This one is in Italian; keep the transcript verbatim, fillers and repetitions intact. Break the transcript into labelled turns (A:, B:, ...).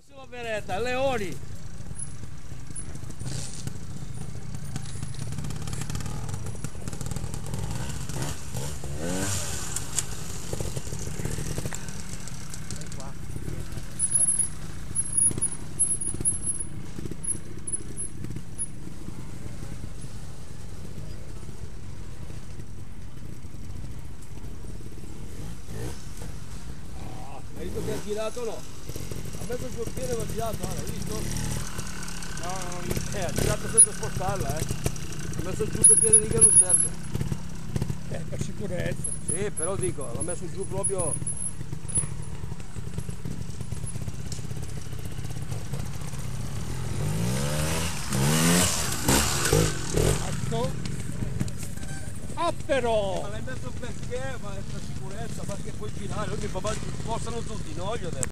A: Sulla beretta, leoni! Hai visto che ha girato o no? Ha messo il suo piede e ha girato, ah, l'hai visto? No, no, non visto. Eh, ha girato senza spostarla, eh. Ha messo giù quel piede lì che non serve.
B: Eh, per sicurezza.
A: Sì, però dico, l'ha messo giù proprio.
B: Ecco. Ah però!
A: Ma l'hai messo perché? Ma è per sicurezza, perché puoi girare, ogni papà ti spostano sul ginocchio adesso.